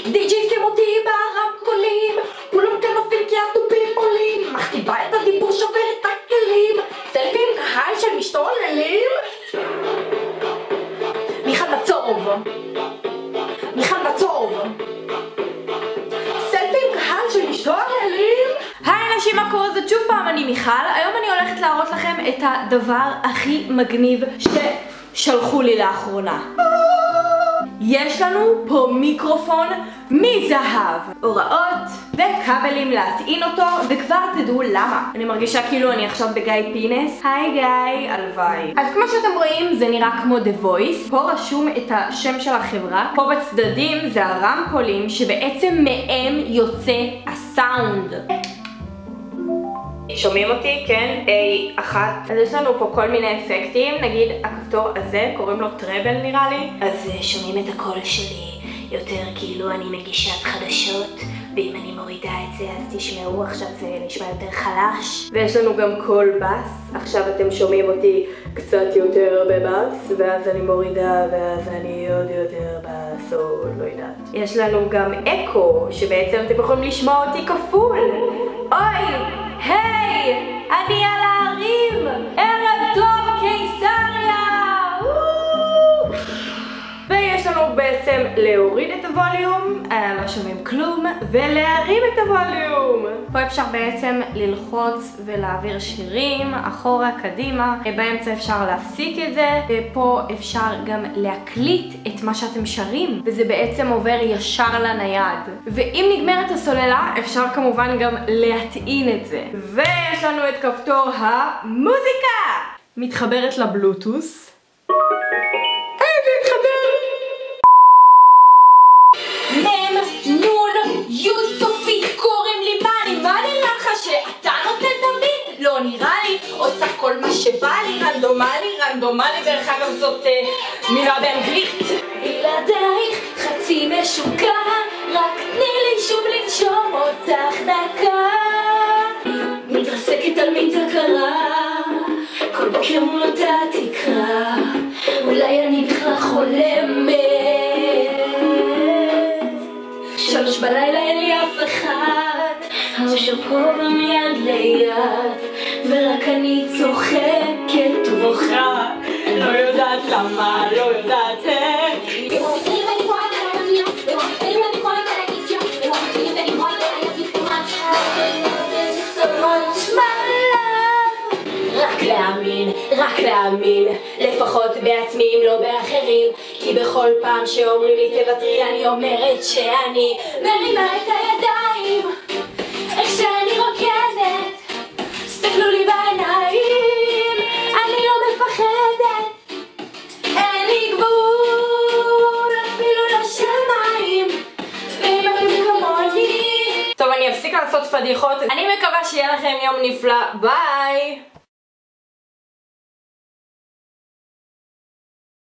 די.ג'יי שים אותי ברמקולים, כולם כאן נופים כי הטובים עולים, מכתיבה את הדיבור שובר את הכלים, סלפי עם קהל של משתוללים. מיכל בצהוב, מיכל בצהוב, סלפי עם קהל של משתוללים. היי נשים, מה קורה? זה שוב פעם אני מיכל. היום אני הולכת להראות לכם את הדבר הכי מגניב ששלחו לי לאחרונה. יש לנו פה מיקרופון מזהב, הוראות וכבלים להטעין אותו, וכבר תדעו למה. אני מרגישה כאילו אני עכשיו בגיא פינס. היי גיא, הלוואי. אז כמו שאתם רואים זה נראה כמו The Voice. פה רשום את השם של החברה, פה בצדדים זה הרמקולים שבעצם מהם יוצא הסאונד. שומעים אותי? כן? A1. אז יש לנו פה כל מיני אפקטים, נגיד הכפתור הזה, קוראים לו טראבל נראה לי. אז שומעים את הקול שלי יותר כאילו אני מגישת חדשות, ואם אני מורידה את זה אז תשמעו, עכשיו זה נשמע יותר חלש. ויש לנו גם קול בס, עכשיו אתם שומעים אותי קצת יותר בבס, ואז אני מורידה ואז אני עוד יותר בס או לא יודעת. יש לנו גם אקו, שבעצם אתם יכולים לשמוע אותי כפול. אוי! היי! אני על ההרים! ערב טוב קיסריה! ויש לנו בעצם להוריד את הווליום, לא שומעים כלום, ולהרים את הווליום. פה אפשר בעצם ללחוץ ולהעביר שירים אחורה, קדימה. באמצע אפשר להפסיק את זה, ופה אפשר גם להקליט את מה שאתם שרים, וזה בעצם עובר ישר לנייד. ואם נגמרת הסוללה אפשר כמובן גם להטעין את זה. ויש לנו את כפתור המוזיקה! מתחברת לבלוטוס. יוסופי קוראים לי מאני, מה נראה לך שאתה נותן תמיד? לא נראה לי, עושה כל מה שבא לי, רנדומלי, רנדומלי, דרך אגב זאת מילה באנגלית. בלעדייך חצי משוגע, רק תני לי שוב לנשום אותך דקה. מתרסקת על מיטה קרה, כל בוקר מול אותה תקרה, אולי אני בכלל חולמת. 3 בלילה אין לי אף אחד, האושר פה במיד ליד, ורק אני צוחקת ובוכה, לא יודעת למה, לא יודעת איך. רק להאמין, רק להאמין, לפחות בעצמי אם לא באחרים, כי בכל פעם שאומרים לי תוותרי אני אומרת שאני מרימה את הידיים, איך שאני רוקדת, סתכלו לי בעיניים, אני לא מפחדת, אין לי גבול, אפילו לשמיים, ואם אתם כמוני. טוב, אני אפסיק לעשות פדיחות, אני מקווה שיהיה לכם יום נפלא, ביי.